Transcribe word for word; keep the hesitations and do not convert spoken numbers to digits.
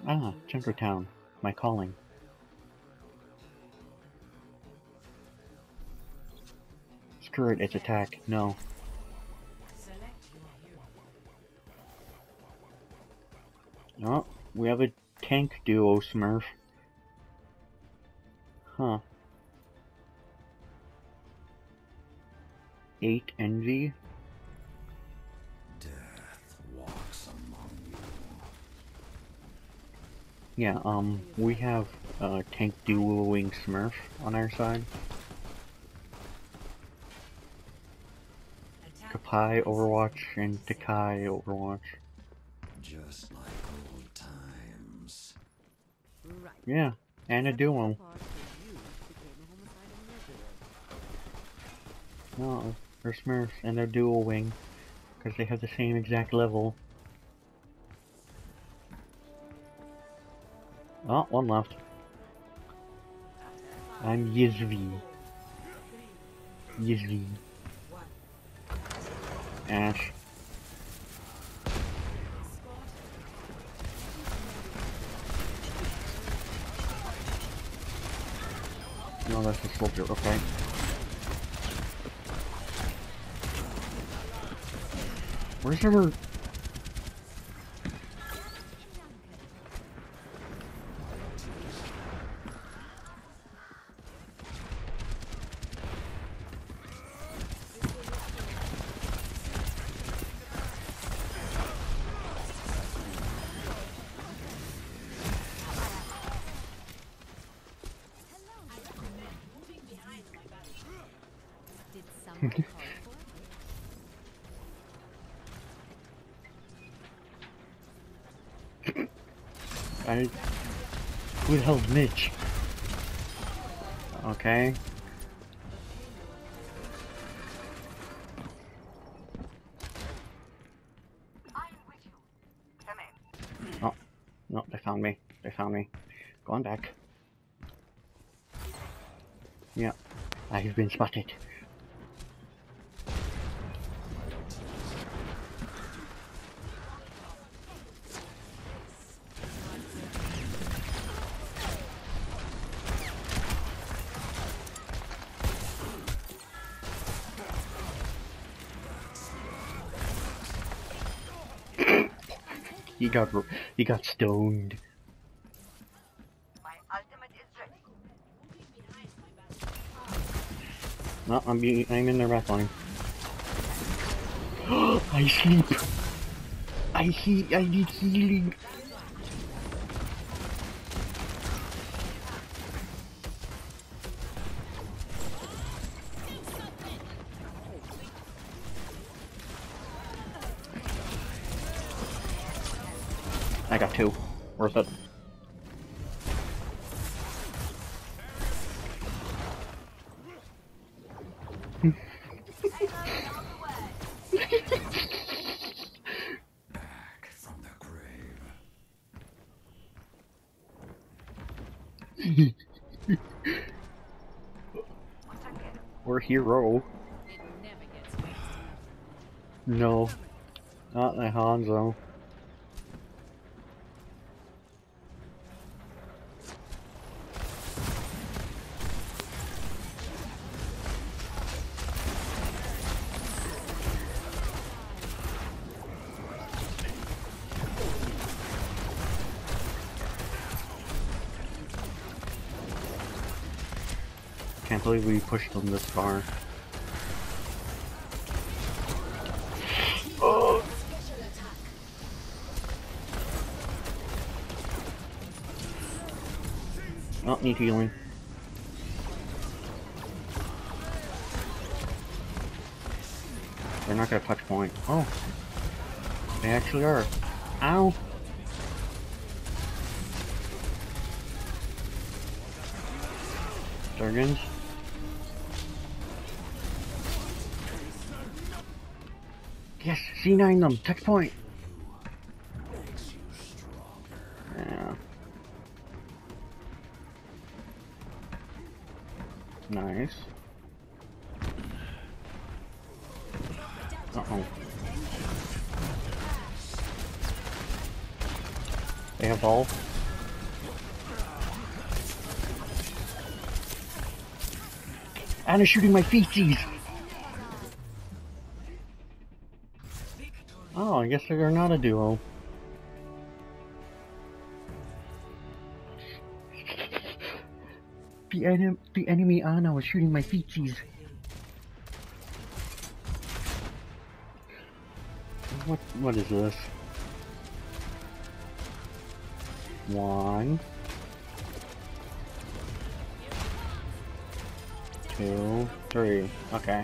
Ah, Junkertown. My calling. Screw it, it's attack. No. Oh, we have a tank duo Smurf. Huh. Eight Envy. Death walks among you. Yeah, um, we have uh, tank duoing Smurf on our side. Kapai Overwatch and Takai Overwatch. Just like old times. Right. Yeah, and a duo. No, they're Smurfs and they're dual wing because they have the same exact level. Oh, one left. I'm Yizvi. Yizvi. Ash. No, that's a soldier, okay. Where's our... I... Who the hell's Mitch? Okay. Oh, no, they found me. They found me. Going back. Yeah, I've been spotted. He got he got stoned. My ultimate is ready. No, I'm being, I'm in the red line. I sleep. I he I need healing. I got two. Worth it. Back from the grave. We're hero. No, not the Hanzo. Can't believe we pushed them this far. Oh. Oh, need healing. They're not gonna touch point. Oh, they actually are. Ow! Durgans. Yes, C nine them. Touch point. Yeah. Nice. Uh-oh. They have all. Anna's shooting my feetsies! Oh, I guess they're not a duo. The, enem the enemy Anna was shooting my feetsies. What? What is this? One. Two. Three. Okay.